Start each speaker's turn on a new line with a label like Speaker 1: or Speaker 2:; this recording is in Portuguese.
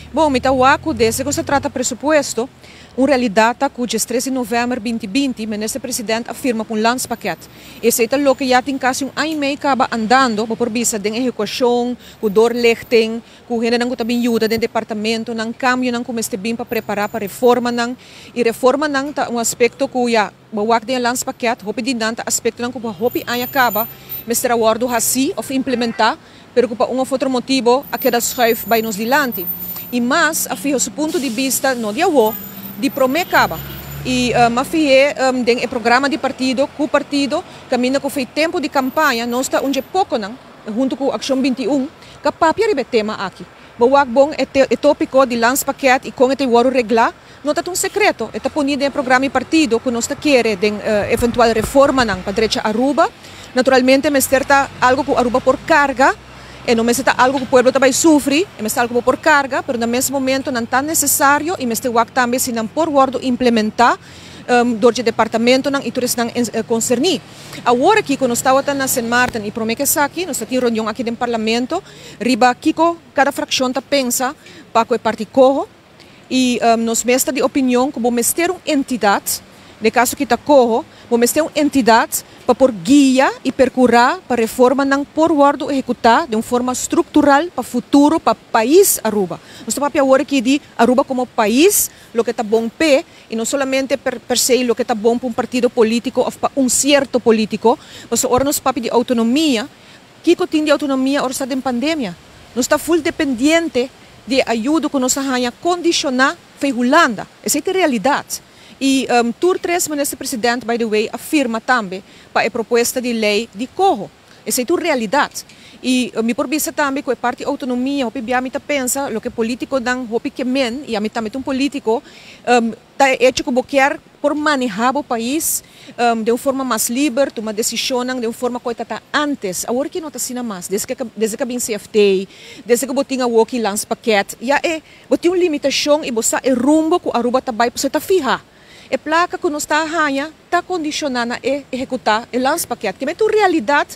Speaker 1: Bom, Mitawaco, desde que se trata presupuesto, uma realidade que dia 13 de novembro de 2020, o ministro presidente afirma para um landspaquete. Esse é o que já tem quase ano e meio acaba andando, por vista da execução, o doorlichting, o que não também ajuda do departamento, não cambio, não como este bem para preparar para reforma, não. E reforma não é um aspecto que já bawak din landspaquete, hopi din danta aspecto não que hopi aí acaba, mas terá o ordo assim, ou implementar, pero que para um outro motivo, a queda schuif vai nos dilante. E mais, a fijo seu ponto de vista, no dia de promecaba. E a fijo tem o programa de partido, que o partido caminha com feito tempo de campanha, não está onde pouco não, junto com a Ação 21, que papia ribe tema aqui. Bawak bom é tópico de landspaquete e com este woro reglar, não está um secreto, está ponido em programa de partido que nós quer de eventual reforma não para direita Aruba, naturalmente mas está algo que Aruba por carga. E não é algo que o povo também sofre, é algo por carga, mas no mesmo momento não está necessário e este work também se não por word implementar do departamento não e todos não concernir. Agora aqui quando estava na St. Martin e promete aqui, nós temos reunião aqui no parlamento, riba Kiko cada fração tá pensa para que o partido corra e nós mestra de opinião que vamos ter uma entidade, no caso que está corro, vamos ter uma entidade para por guia e percurar para reforma não por word executar de uma forma estrutural para o futuro para o país Aruba. Nós estamos agora aqui de Aruba como país, o que está bom pé e não somente per se o que está bom para um partido político ou para um certo político, mas agora nós papi de autonomia, que tem de autonomia agora está em pandemia. Nós está full dependente de ajuda que nós ganha condicionar para Holanda. Essa é a realidade. E Tour 3, ministro presidente, by the way, afirma também para a proposta de lei de corro. Essa é a realidade. E me por vista também que a parte da autonomia, o que a mim pensa, o que político dan, o que men, e a mim também um político, está hecho que quer por manejar o país de uma forma mais livre, tomar decisões de uma forma que está antes. Agora que não está assim mais, desde que vem CFT, desde que botinha o que lança paquete, já é, botinha uma limitação e você é rumbo que a Aruba está vai para você fijar. A placa que nós está a está condicionada a executar o lança paquete, que é uma realidade